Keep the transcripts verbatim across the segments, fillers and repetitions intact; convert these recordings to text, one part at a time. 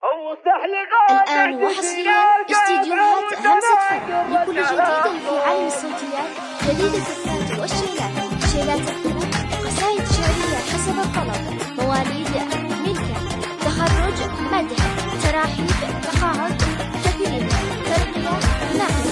الآن وحصريا استديوهات همسة فرح لكل جديد في عالم الصوتيات، جديد الكفات والشيلات، شيلات القلوب، قصائد شعرية حسب الطلب، مواليد، ملكة، تخرج، مدح، تراحيب، تقاعد، تكريم، ترقية، نقل،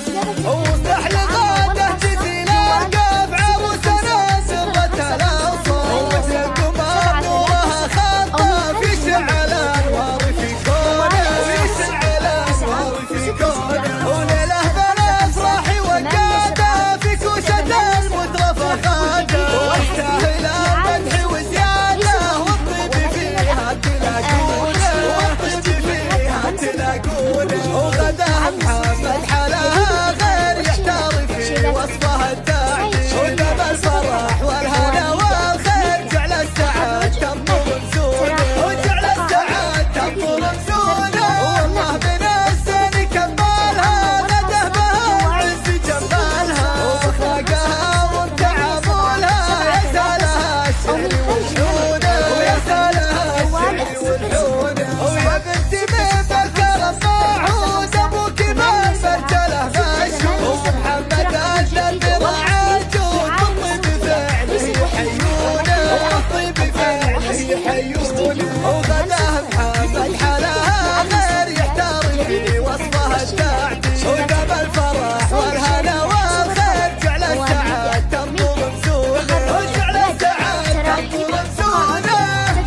محمد حلاها غير يحتار في وصفها التعدي، ودم الفرح والهنا والخير جعل السعاد تنطر رمزونه، وجعل السعاد تنطر رمزونه، والله من السن كمالها غده بها العز جمالها، واخلاقها وتعاملها يا سالها الشعر والحونه، ويا سالها الشعر والحونه، ويا بنتي من بالكرم معهود ابوك من فرجله مشهود، محمد الدرب ضاع الجود والطيب بفعله يحيونه، والطيب بفعله يحيونه، وغداه محمد حلاها غير يحتار في وصفها التعدي، ودم الفرح والهنا والخير جعل السعاد تنطر رمزونه، وجعل السعاد تنطر رمزونه.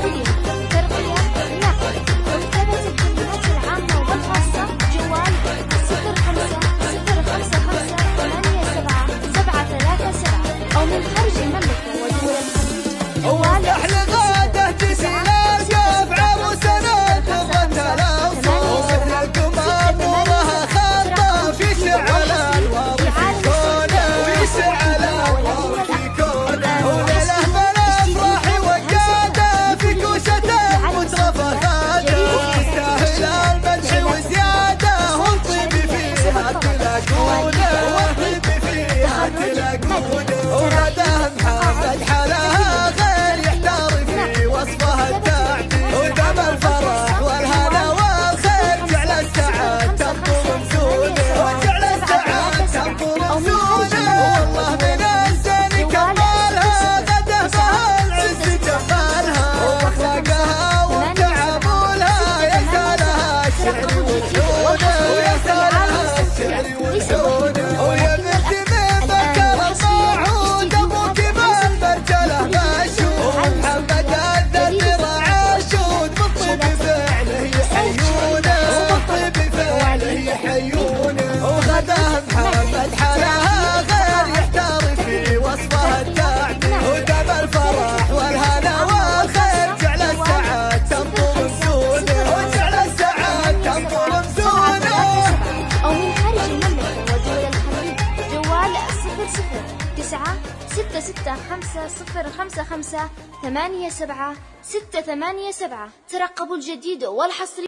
وافتح لغاده جزيل القاف عروسنا قرة الاوصاف، مثل القمر نورها خاطه في شعل الانوار في كونه، في شعل الانوار في كونه، وليله من افراح وقاده في كوشه مترفه غاده، تستاهل المدح وزياده، والطيب فيها تلاقونه، والطيب فيها تلاقونه، وغداه محمد حلاها غير يحتار في وصفها التعدي، ودم الفرح والهنا والخير جعل السعاد تنطر رمزونه، وجعل السعاد تنطر رمزونه، والله من الزين كمالها غده بها العز جمالها، واخلاقها وتعاملها يا سالها الشعر والحونه، ويا سالها الشعر والحونه، ويا بنتي من بالكرم معهود ابوك من فرجله مشهود، محمد الدرب ضاع الجود والطيب بفعله يحيونه، والطيب بفعله يحيونه، وغداه محمد حلاها غير يحتار في وصفها التعدي، ودم الفرح والهنا والخير جعل السعاد تنطر رمزونه، وجعل السعاد تنطر رمزونه. أو من خارج المملكة ودول الخليج، جوال صفر صفر تسعة ستة ستة خمسة صفر خمسة خمسة ثمانية سبعة ستة ثمانية سبعة. ترقبوا الجديد والحصري.